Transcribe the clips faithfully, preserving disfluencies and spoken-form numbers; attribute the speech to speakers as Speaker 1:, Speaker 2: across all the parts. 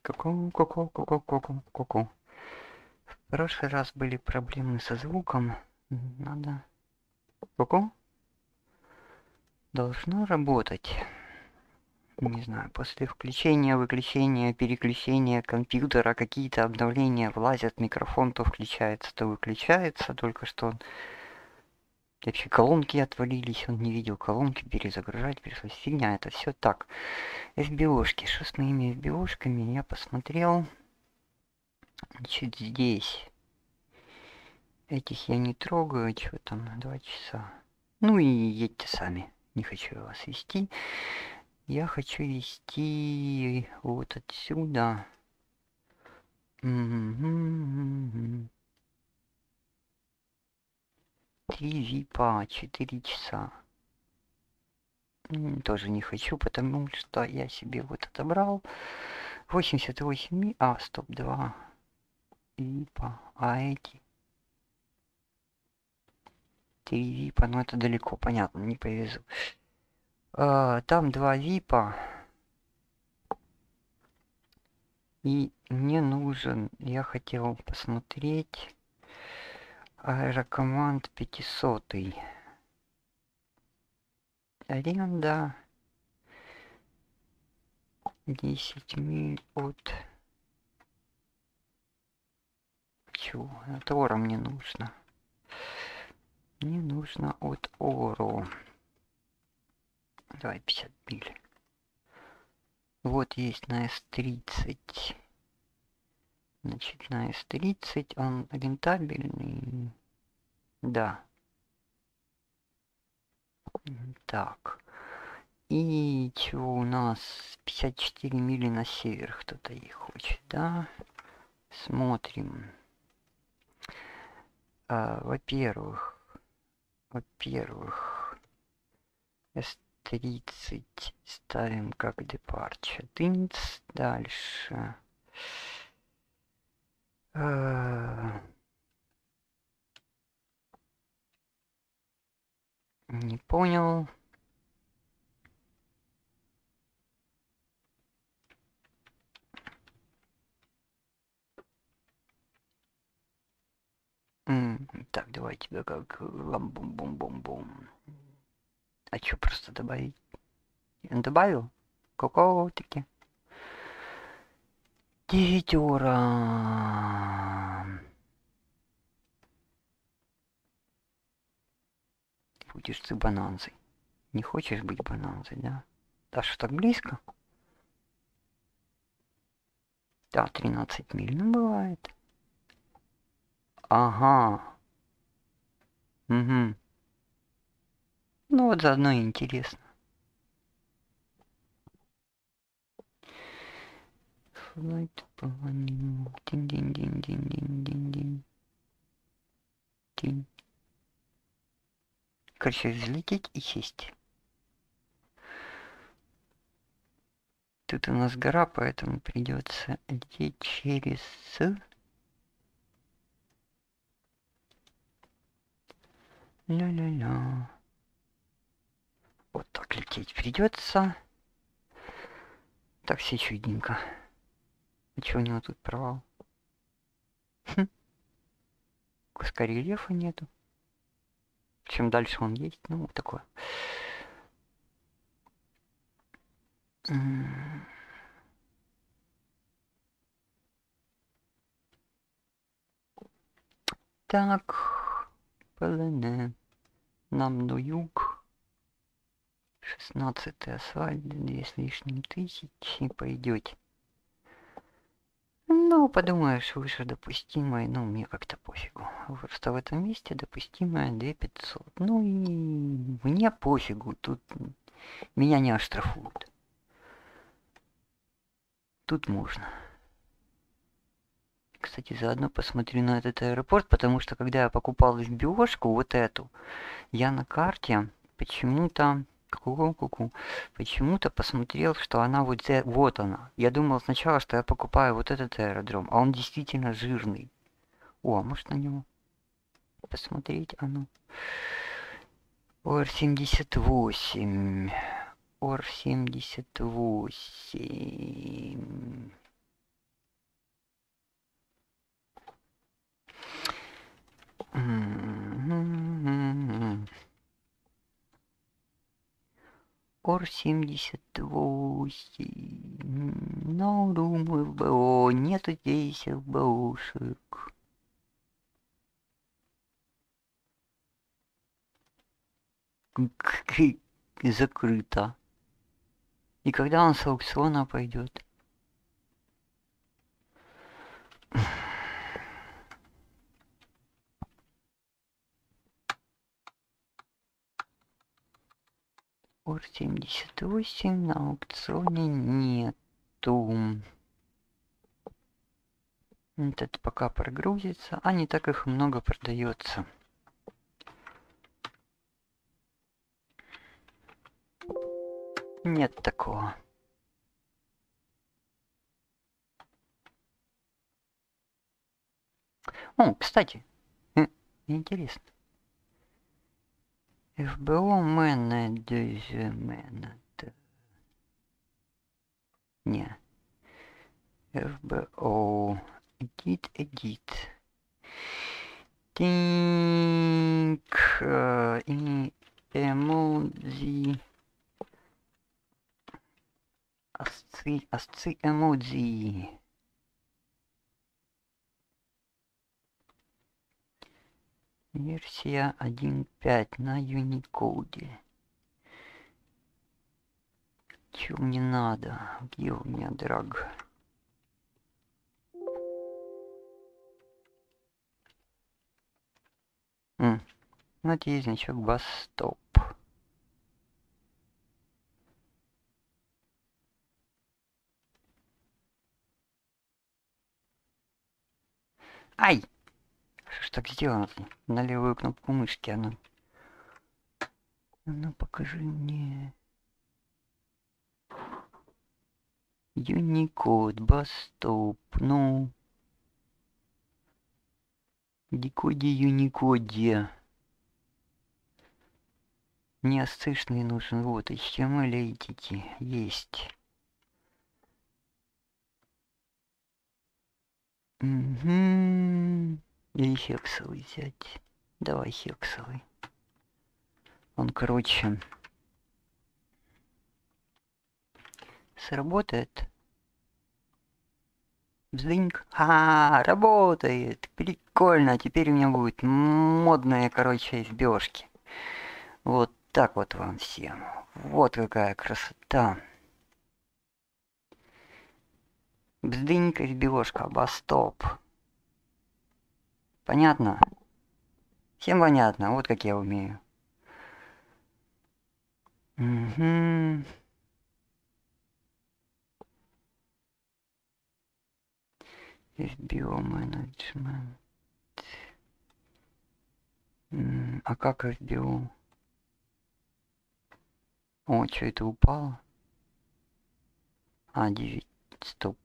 Speaker 1: Ку-ку, ку-ку, ку-ку, ку-ку, ку-ку. В прошлый раз были проблемы со звуком. Надо... Ку-ку. Должно работать. Не знаю, после включения, выключения, переключения компьютера какие-то обновления влазят, микрофон то включается, то выключается. Только что он... Вообще колонки отвалились, он не видел колонки, перезагружать пришлось. Фигня, это все так. эф би о-шки, что с моими эф би о-шками? Я посмотрел. Значит, здесь. Этих я не трогаю, что там на два часа. Ну и едьте сами. Не хочу я вас вести. Я хочу вести вот отсюда. Три випа, четыре часа. Тоже не хочу, потому что я себе вот отобрал. восемьдесят восемь ми... А, стоп, два випа. А эти... Три випа, ну это далеко, понятно, не повезу. А, там два випа. И мне нужен, я хотел посмотреть Аэрокоманд пятьсот. Аренда десять миль от... Чего? От Ора мне нужно. Мне нужно от Ору. Давай пятьдесят миль. Вот есть на эс тридцать. Значит, на эс тридцать он рентабельный. Да. Так. И чего у нас? пятьдесят четыре мили на север кто-то их хочет, да? Смотрим. А, во-первых, во-первых, эс тридцать ставим как departure. Тынц. Дальше. А, не понял. М, так, давай тебя как ламбум-бум-бум-бум. А что просто добавить? Я добавил? Какого-таки? Девятера. Будешь ты бананзой. Не хочешь быть бананзой, да? Да что, так близко? Да, тринадцать миль, ну бывает. Ага. Угу. Ну вот заодно и интересно. Флайт по нему. Динь-динь-динь-динь-динь-динь. Динь. Короче, взлететь и сесть. Тут у нас гора, поэтому придется лететь через... Ля-ля-ля. Вот так лететь придется. Так все чудненько. А чего у него тут провал? Хм. Куска рельефа нету. Чем дальше он есть, ну вот такое. Так, ПЛН. Нам на юг. шестнадцатый асфальт, две с лишним тысячи. Пойдете. Ну, подумаешь, выше допустимое, ну, мне как-то пофигу. Просто в этом месте допустимое две пятьсот. Ну и мне пофигу, тут меня не оштрафуют. Тут можно. Кстати, заодно посмотрю на этот аэропорт, потому что когда я покупал эф би о-шку, вот эту, я на карте почему-то... Ку-ку-ку-ку. Почему-то посмотрел, что она вот, за... вот она. Я думал сначала, что я покупаю вот этот аэродром, а он действительно жирный. О, а может на него посмотреть? А ну. Ор семьдесят восемь. Ор семьдесят восемь. Ор семьдесят восемь. No room эф бэ о. Нету здесь эф бэ о-шек. Закрыто. И когда он с аукциона пойдет? Ор семьдесят восемь на аукционе нету. Этот пока прогрузится, а не так их много продается. Нет такого. О, кстати, э, интересно. эф бэ о менеджмент. Не. эф бэ о. Edit, edit. Think. Uh, emoji. Асци, асци эмоджи. Версия один пять на Unicode. Чё мне надо? Где у меня драг? М. Вот есть значок бас-стоп. Ай! Что ж так сделано? На левую кнопку мышки оно. Ну покажи мне. Unicode, бас-стоп. Ну. Декоде Unicode. Мне асцишный нужен. Вот, эйч ти эм эль эй ти ти. Есть. Угу. Или хексовый взять. Давай хексовый. Он, короче, сработает. Бздыньк. А, работает. Прикольно. Теперь у меня будет модные, короче, эф бэ о-шки. Вот так вот вам всем. Вот какая красота. Бздыньк, эф бэ о-шка, бас-стоп. Понятно? Всем понятно. Вот как я умею. Угу. эф бэ о менеджмент. А как эф бэ о? О, что это упало? А, девять. Стоп.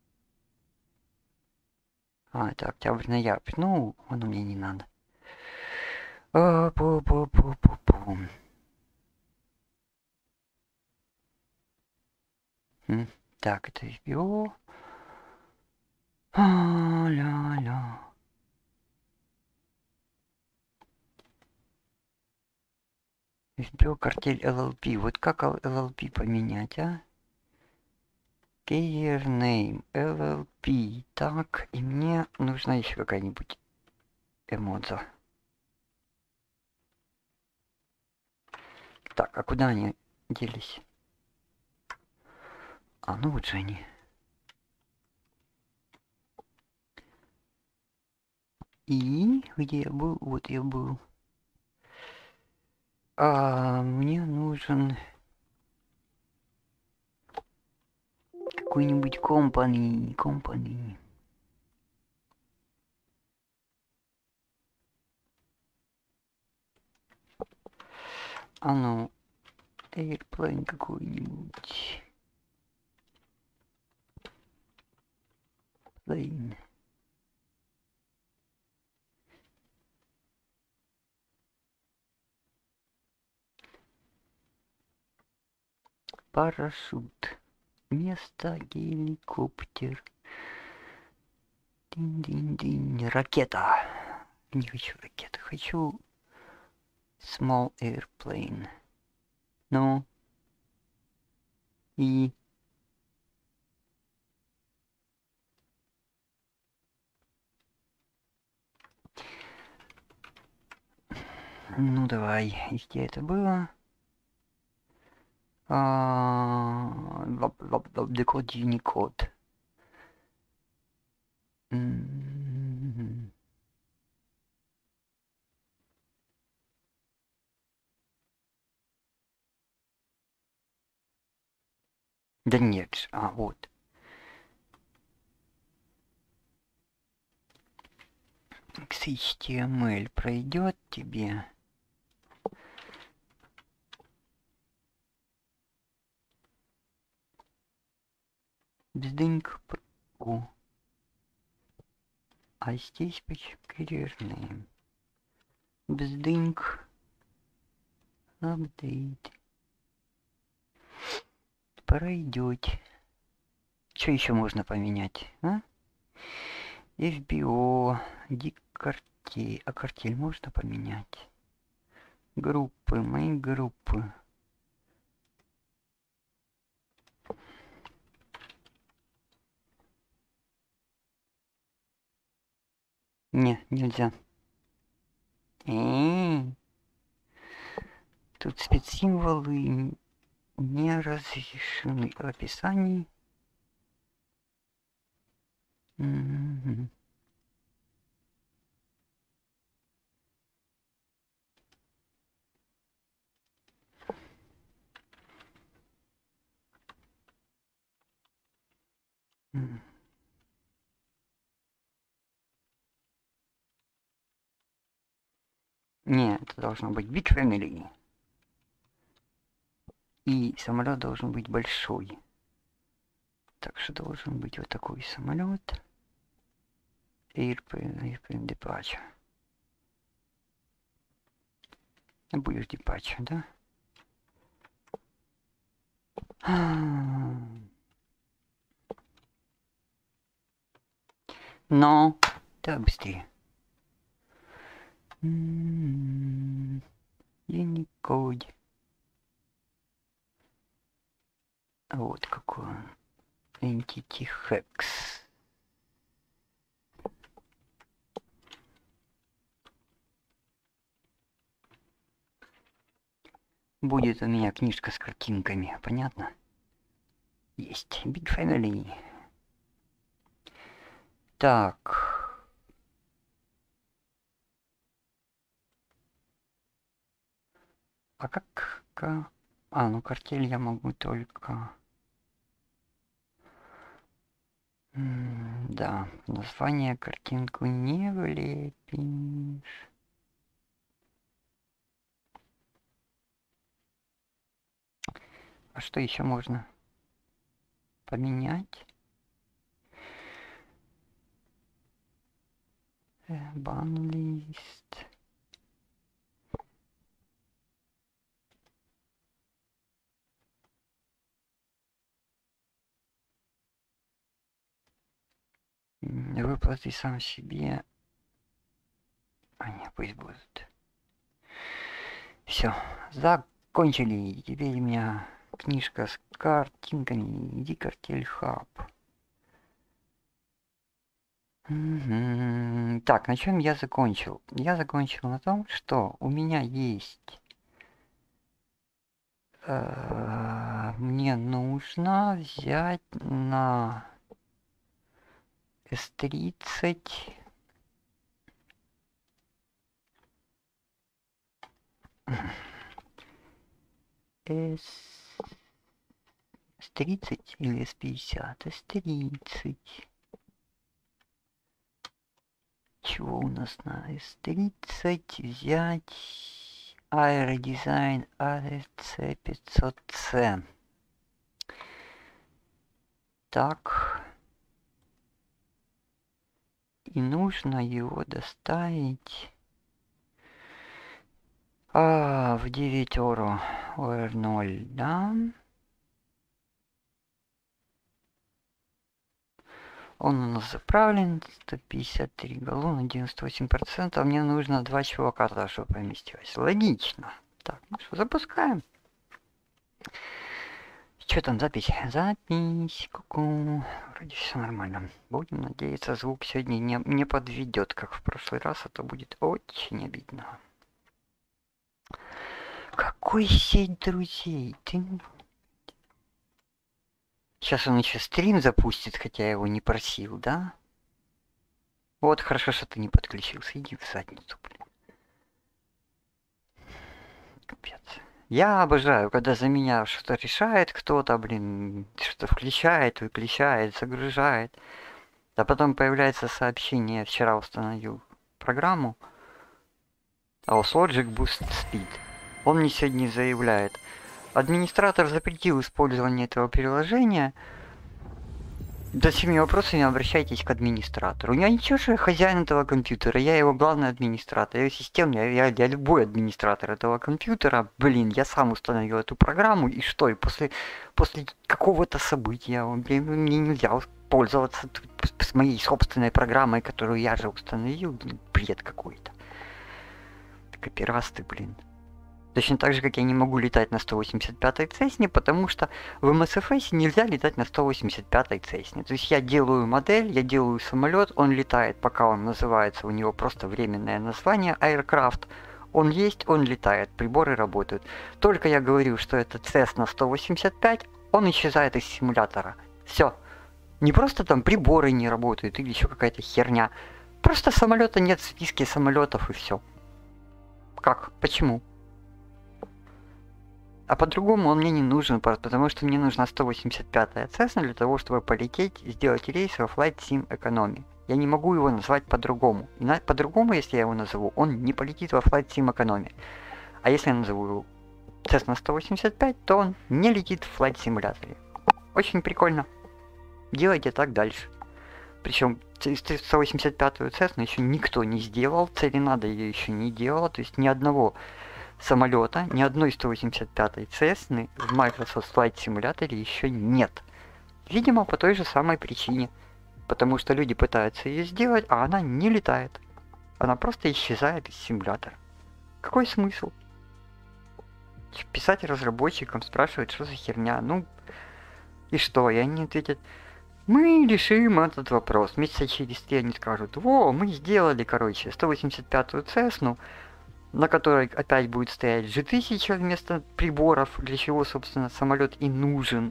Speaker 1: А, это октябрь-ноябрь. Ну, оно мне не надо. А, пу -пу -пу -пу -пу. М, так, это эф бэ о. А-ля-ля. эф бэ о картель эл эл пи. Вот как эл эл пи поменять, а? Carrier name эл эл пи. Так, и мне нужна еще какая-нибудь эмодза. Так, а куда они делись? А, ну вот же они. И где я был? Вот я был. А, мне нужен какой-нибудь компани, компани. А ну, Airplane какой-нибудь. Plane. Парашют. Место геликоптер. Динь-динь-динь. Ракета. Не хочу ракеты, хочу small airplane. Ну. И ну давай, и где это было? Decode Unicode. Да нет, а вот. икс эйч ти эм эль пройдет тебе. Бздыньк. О. А здесь почему career name? Бздыньк. Апдейт. Пройдет. Что еще можно поменять, а? эф би о, дикартель. А картель можно поменять? Группы, мои группы. Не, нельзя. Э-э-э. Тут спецсимволы не разрешены в описании. Mm-hmm. Mm. Нет, это должно быть Big Family. И самолет должен быть большой. Так что должен быть вот такой самолет. Airplane, Airplane Departure. Будешь Departure, да? Но, да, быстрее. Unicode. Вот какой он. Entity Hex. Будет у меня книжка с картинками, понятно? Есть. Big Family. Так. А как... А, ну картель я могу только... М да, название картинку не влепишь. А что еще можно поменять? Банлист. Выплаты сам себе. А не, пусть будут. Все, закончили. Теперь у меня книжка с картинками. Иди картель хаб. Угу. Так, на чем я закончил? Я закончил на том, что у меня есть... Э, мне нужно взять на эс тридцать... S... эс тридцать или эс пятьдесят? эс тридцать. Чего у нас на эс тридцать взять? Аэродизайн эй си пятьсот си. Так. И нужно его доставить а, в девять оро о эр ноль, да? Он у нас заправлен, сто пятьдесят три галлона, девяносто восемь процентов. Мне нужно два чувака туда, чтобы поместилось. Логично. Так, ну что, запускаем. Что там запись? Запись. Ку-ку. Вроде все нормально. Будем надеяться, звук сегодня не, не подведет, как в прошлый раз, а то будет очень обидно. Какой сеть друзей? Ты... Сейчас он еще стрим запустит, хотя я его не просил, да? Вот, хорошо, что ты не подключился. Иди в задницу, блин. Капец. Я обожаю, когда за меня что-то решает кто-то, блин, что-то включает, выключает, загружает. А потом появляется сообщение, вчера установил программу, эй о эс Logic Boost Speed. Он мне сегодня заявляет, администратор запретил использование этого приложения. За всеми вопросами обращайтесь к администратору. Я ничего, что я хозяин этого компьютера, я его главный администратор, я системный, я, я, я любой администратор этого компьютера. Блин, я сам установил эту программу, и что, и после, после какого-то события, блин, мне нельзя пользоваться с моей собственной программой, которую я же установил. Блин, бред какой-то. Копирасты, блин. Точно так же, как я не могу летать на сто восемьдесят пятой Цесне, потому что в эм эс эф эс нельзя летать на сто восемьдесят пятой Цесне. То есть я делаю модель, я делаю самолет, он летает, пока он называется, у него просто временное название Aircraft. Он есть, он летает, приборы работают. Только я говорю, что это Cessna сто восемьдесят пять, он исчезает из симулятора. Все. Не просто там приборы не работают или еще какая-то херня. Просто самолета нет в списке самолетов и все. Как? Почему? А по-другому он мне не нужен, потому что мне нужна сто восемьдесят пятая Cessna для того, чтобы полететь, сделать рейс во Flight Sim Economy. Я не могу его назвать по-другому. По-другому, если я его назову, он не полетит во Flight Sim Economy. А если я назову его Cessna сто восемьдесят пять, то он не летит в Flight Simulator. Очень прикольно. Делайте так дальше. Причем сто восемьдесят пятую Cessna еще никто не сделал, Церенада ее еще не делала, то есть ни одного самолета, ни одной сто восемьдесят пятой Cessna в Microsoft Flight Simulator еще нет. Видимо, по той же самой причине. Потому что люди пытаются ее сделать, а она не летает. Она просто исчезает из симулятора. Какой смысл? Писать разработчикам, спрашивать, что за херня. Ну, и что? И они ответят, мы решим этот вопрос. Месяца через три они скажут, во, мы сделали, короче, сто восемьдесят пятую Cessna, на которой опять будет стоять джи тысяча вместо приборов, для чего, собственно, самолет и нужен.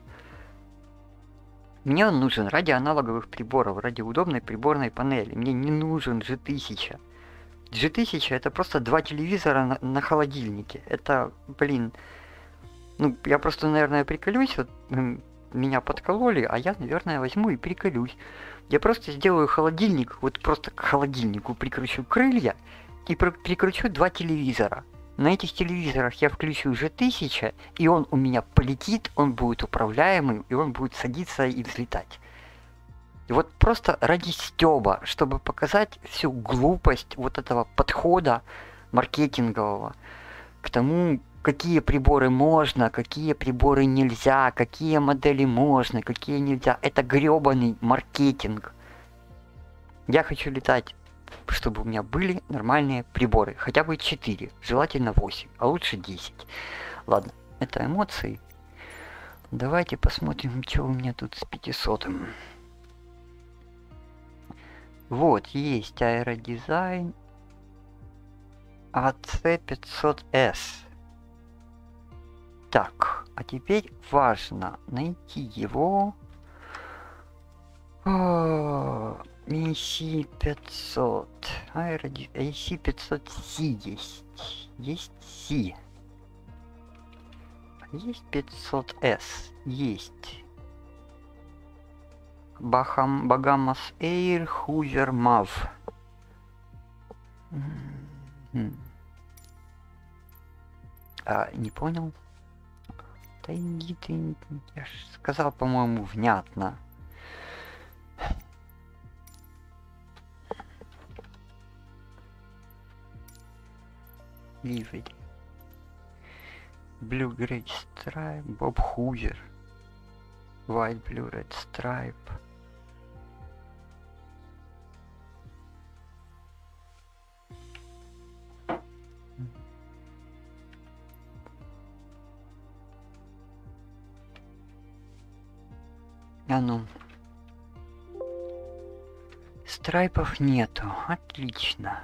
Speaker 1: Мне он нужен ради аналоговых приборов, ради удобной приборной панели. Мне не нужен джи тысяча. джи тысяча это просто два телевизора на, на холодильнике. Это, блин, ну, я просто, наверное, приколюсь, вот меня подкололи, а я, наверное, возьму и приколюсь. Я просто сделаю холодильник, вот просто к холодильнику прикручу крылья, и прикручу два телевизора. На этих телевизорах я включу джи тысяча, и он у меня полетит, он будет управляемым, и он будет садиться и взлетать. И вот просто ради стёба, чтобы показать всю глупость вот этого подхода маркетингового к тому, какие приборы можно, какие приборы нельзя, какие модели можно, какие нельзя. Это грёбаный маркетинг. Я хочу летать, чтобы у меня были нормальные приборы. Хотя бы четыре, желательно восемь, а лучше десять. Ладно, это эмоции. Давайте посмотрим, что у меня тут с пятисотым. Вот, есть аэродизайн эй си пятьсот эс. Так, а теперь важно найти его. эй си пятьсот. Аэроди... эй си пятьсот си есть. Есть C. Есть пятьсот эс. Есть. Бахам... Багамас Эйр, Хувер, Мав. А, не понял. Да иди ты, я ж сказал, по-моему, внятно. Ливери. Blue Grey Stripe, Боб Хувер. White Blue Red Stripe. А ну. Страйпов нету. Отлично.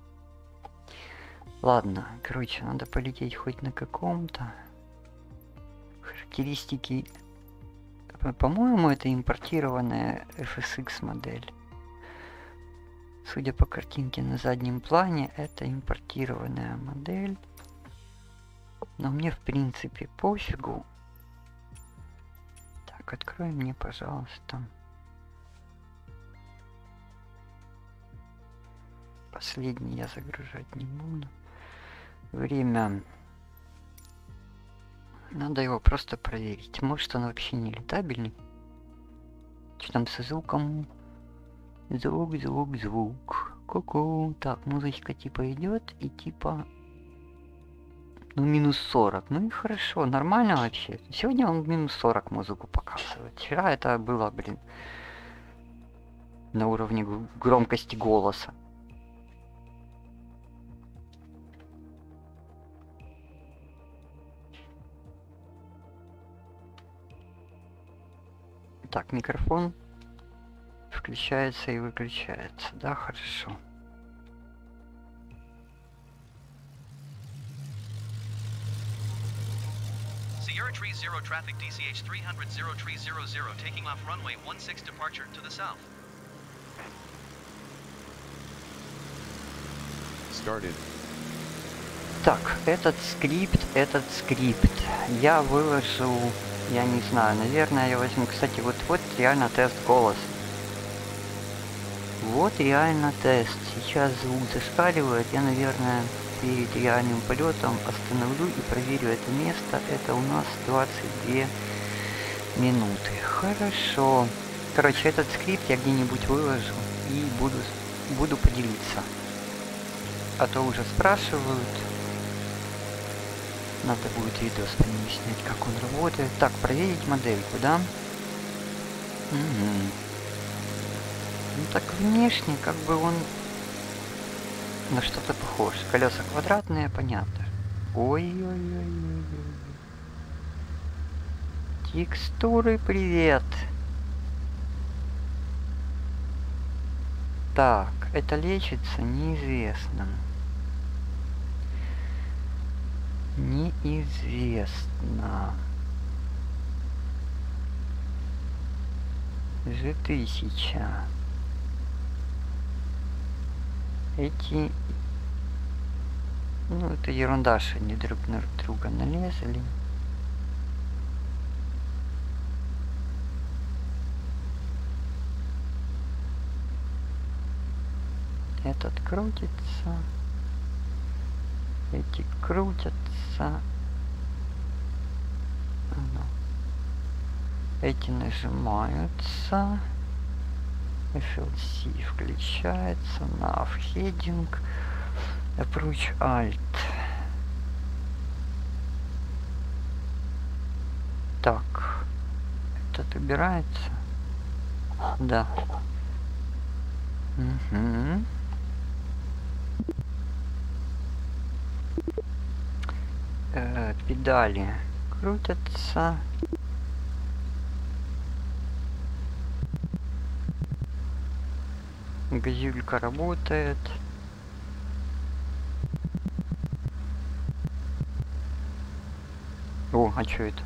Speaker 1: Ладно, короче, надо полететь хоть на каком-то. Характеристики. По-моему, это импортированная эф эс икс модель. Судя по картинке на заднем плане, это импортированная модель. Но мне, в принципе, пофигу. Так, открой мне, пожалуйста. Последний я загружать не буду. Время. Надо его просто проверить. Может, он вообще не летабельный. Что там со звуком? Звук, звук, звук. Ку-ку. Так, музычка типа идет и типа... Ну, минус сорок. Ну и хорошо, нормально вообще. Сегодня он минус сорок музыку показывает. Вчера это было, блин, на уровне громкости голоса. Так, микрофон включается и выключается. Да, хорошо.
Speaker 2: Sierra Tree Zero traffic D C H three hundred Zero Tree Zero Zero taking off runway one six departure to the south.
Speaker 3: Started.
Speaker 1: Так, этот скрипт, этот скрипт я выложу, я не знаю, наверное, я возьму, кстати, вот, вот реально тест голоса. Вот реально тест. Сейчас звук зашкаливает, я, наверное, перед реальным полетом остановлю и проверю это место. Это у нас двадцать две минуты. Хорошо. Короче, этот скрипт я где-нибудь выложу и буду, буду поделиться. А то уже спрашивают. Надо будет видос по нему снять, как он работает. Так, проверить модельку, да? Угу. Ну так внешне как бы он на что-то похож. Колеса квадратные, понятно. Ой-ой-ой. Текстуры, привет. Так, это лечится неизвестно. Неизвестно. Ж тысяча. Эти... Ну, это ерунда, что они друг на друга налезли. Этот крутится. Эти крутятся. Эти нажимаются. эф эл си включается. Nav heading. Approach Alt. Так. Этот убирается. Да. Угу. Э, педали крутятся. Газюлька работает. О, а что это?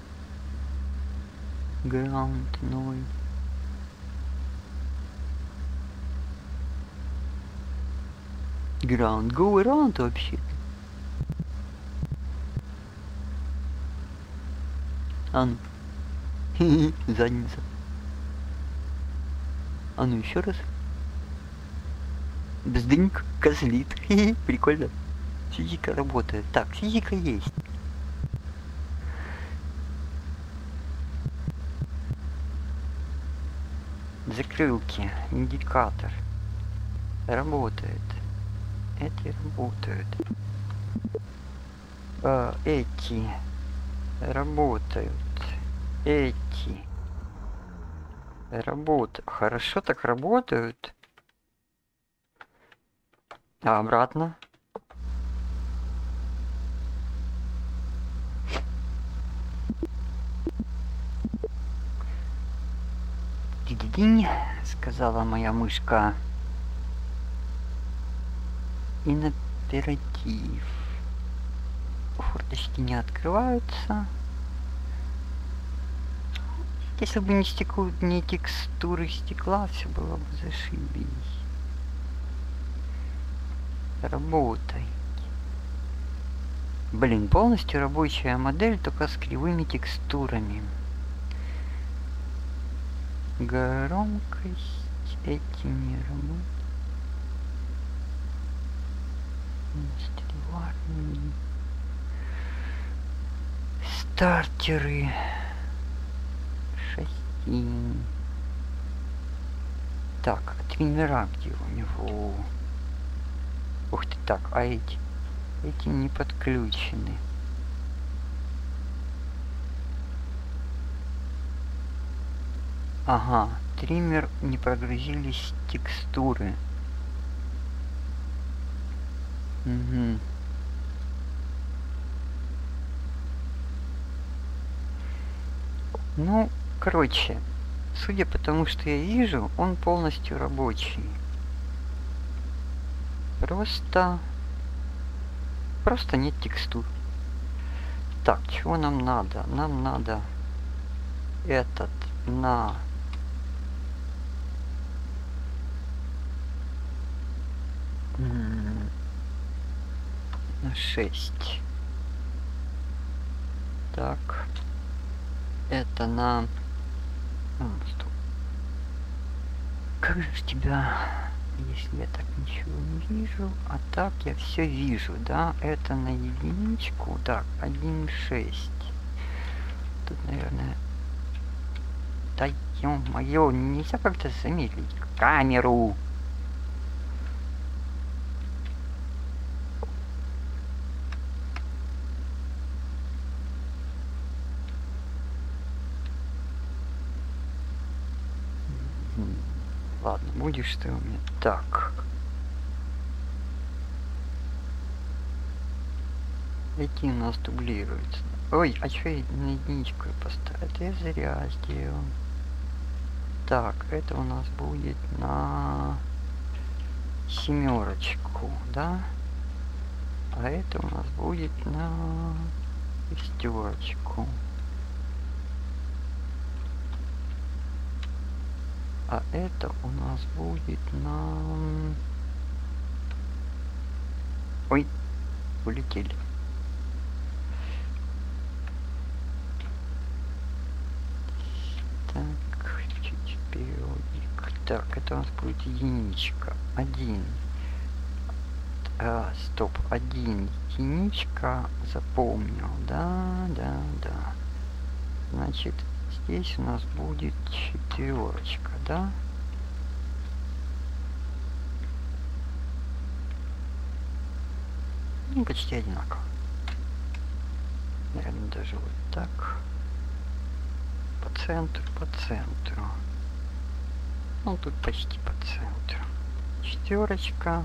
Speaker 1: Ground ноль. Ground go around вообще. А ну. Задница. А ну еще раз. Бздыньк, козлит. Прикольно. Физика работает. Так, физика есть. Закрылки. Индикатор. Работает. Эти работают. А, эти работают. Эти работают. Хорошо так работают. А обратно? Кинь, сказала моя мышка. И на оператив. Форточки не открываются. Если бы не стекло, не текстуры стекла, все было бы зашибись. Работай. Блин, полностью рабочая модель, только с кривыми текстурами. Громкость эти не работают. Стартеры. Шасси. Так, а триммера где у него? Ух ты, так, а эти? Эти не подключены. Ага, триммер не прогрузились текстуры. Угу. Ну, короче, судя по тому, что я вижу, он полностью рабочий. Просто... Просто нет текстур. Так, чего нам надо? Нам надо этот на... на шесть. Так. Это на... А, стоп. Как же тебя... Если я так ничего не вижу, а так я все вижу, да? Это на единичку. Так, один шесть. Тут, наверное... Да ё-моё, нельзя как-то замедлить камеру. Ладно, будешь ты у меня. Так. Эти у нас дублируются. Ой, а что я на единичку поставил? Это я зря сделал. Так, это у нас будет на семерочку, да? А это у нас будет на шестерочку. А это у нас будет на... Ой, улетели. Так, чуть периодик. Так, это у нас будет единичка. Один. А, стоп, один. Единичка. Запомнил. Да, да, да. Значит, здесь у нас будет четверочка, да? Ну, почти одинаково. Наверное, даже вот так. По центру, по центру. Ну, тут почти по центру. Четверочка.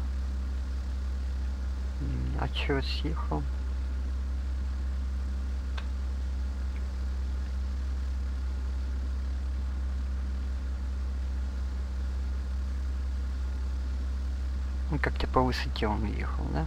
Speaker 1: А чё съехал? Ну, как-то по высоте он ехал, да?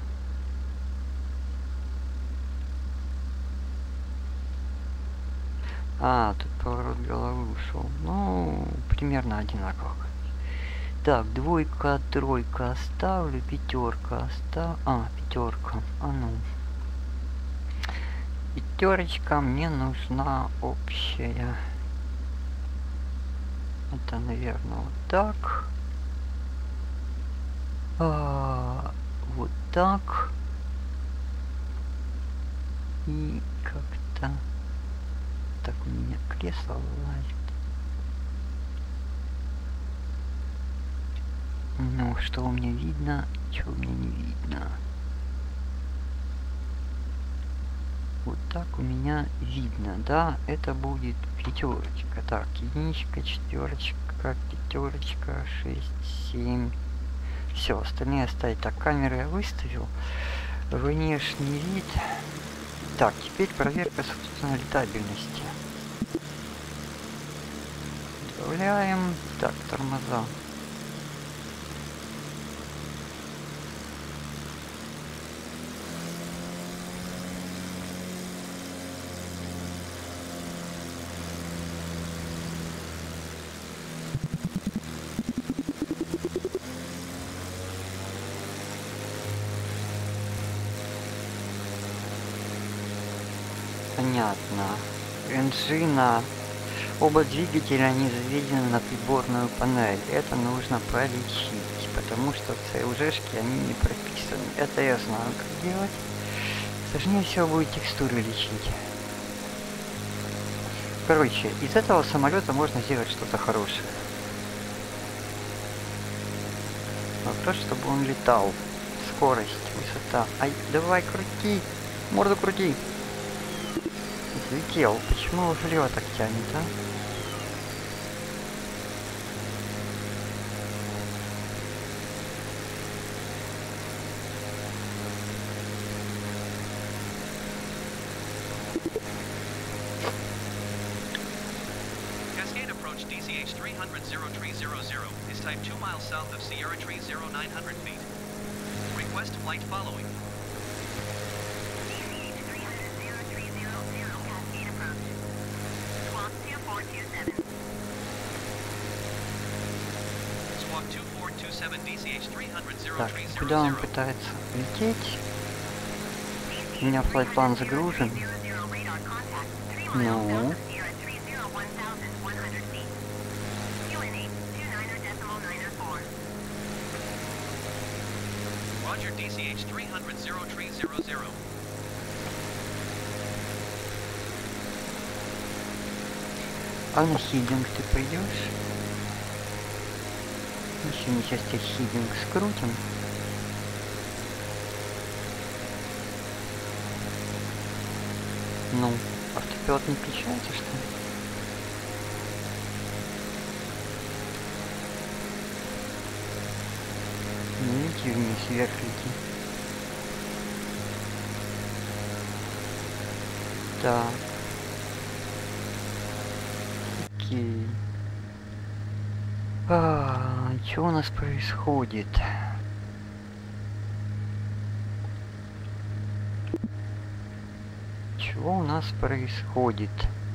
Speaker 1: А, тут поворот головы ушел. Ну, примерно одинаково. Так, двойка, тройка оставлю, пятерка оставлю. А, пятерка. А ну. Пятерочка мне нужна общая. Это, наверное, вот так. А, вот так. И как-то... Так, у меня кресло вылазит. Ну, что у меня видно, чего у меня не видно. Вот так у меня видно, да, это будет пятерочка. Так, единичка, четверочка, пятерочка, шесть, семь. Все, остальные оставить. Так, камеры я выставил. Внешний вид. Так, теперь проверка, собственно, летабельности. Управляем. Так, тормоза. Понятно. Пружина. Оба двигателя они заведены на приборную панель. Это нужно пролечить, потому что в цэ эл жешке они не прописаны. Это я знаю, как делать. Сложнее всего будет текстуры лечить. Короче, из этого самолета можно сделать что-то хорошее. Вопрос, чтобы он летал. Скорость, высота. Ай, давай, крути! Морду крути! Взлетел. Почему его влево так тянет, а?
Speaker 2: Cascade approach D C H three hundred zero three zero zero is type two miles south of Sierra Tree zero nine hundred feet. Request flight following. Squawk two four two seven D C H three hundred zero
Speaker 1: Так,
Speaker 2: three zero
Speaker 1: куда он
Speaker 2: zero.
Speaker 1: пытается лететь? У меня флайт-план загружен. Ну?
Speaker 2: Roger D C H three hundred zero three zero zero.
Speaker 1: А на хидинг ты пойдешь? Еще мы сейчас тебе хидинг скрутим. Ну, автопилот не включается, что ли? Не лети вниз, вверх лети. Так. Окей. А, что у нас происходит? Чего у нас происходит?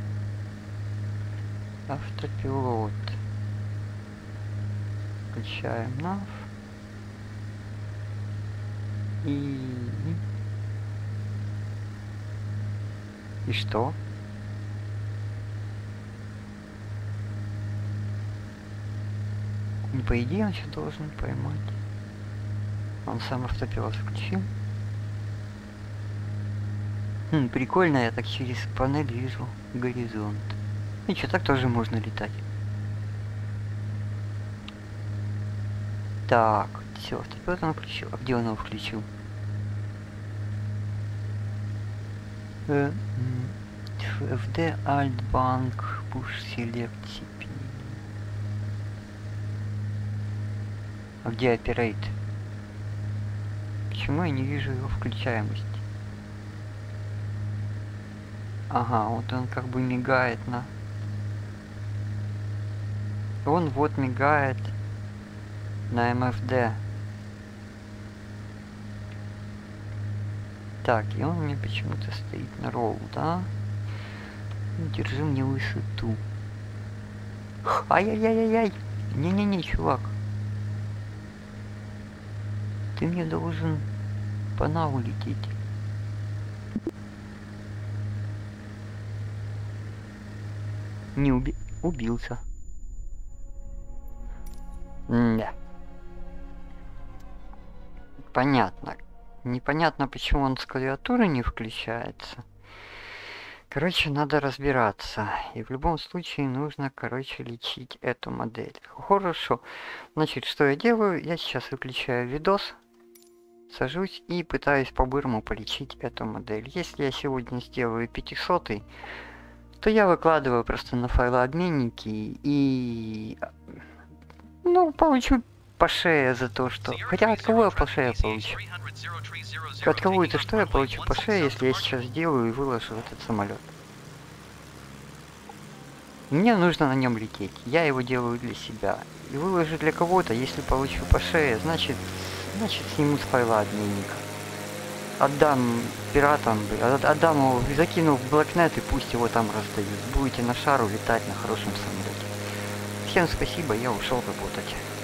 Speaker 1: Автопилот. Включаем нав. И... И что? Ну, по идее он все должен поймать. Он сам автопилот включил. Хм, прикольно, я так через панель вижу горизонт. И что, так тоже можно летать. Так, все, автопилот он включил. А где он его включил? Э, эф ди Alt Bank Push Select си пи. А где Operate? Почему я не вижу его включаемость? Ага, вот он как бы мигает на... Он вот мигает на эм эф ди. Так, и он мне почему-то стоит на ролл, да? Держи мне высоту. Ай-яй-яй-яй-яй! Не-не-не, чувак. Ты мне должен по наву лететь. Не уби... убился. Да. Понятно. Непонятно, почему он с клавиатуры не включается. Короче, надо разбираться. И в любом случае нужно, короче, лечить эту модель. Хорошо. Значит, что я делаю? Я сейчас выключаю видос. Сажусь и пытаюсь по-бырому полечить эту модель. Если я сегодня сделаю пятисотый, то я выкладываю просто на файлообменники и... Ну, получу по шее за то, что... Хотя от кого я по шее получу? От кого это что я получу по шее, если я сейчас сделаю и выложу этот самолет? Мне нужно на нем лететь. Я его делаю для себя. И выложу для кого-то, если получу по шее, значит, значит сниму с файла обменника. Отдам пиратам, отдам его, закину в блокнет и пусть его там раздают. Будете на шару летать на хорошем самолете. Всем спасибо, я ушел работать.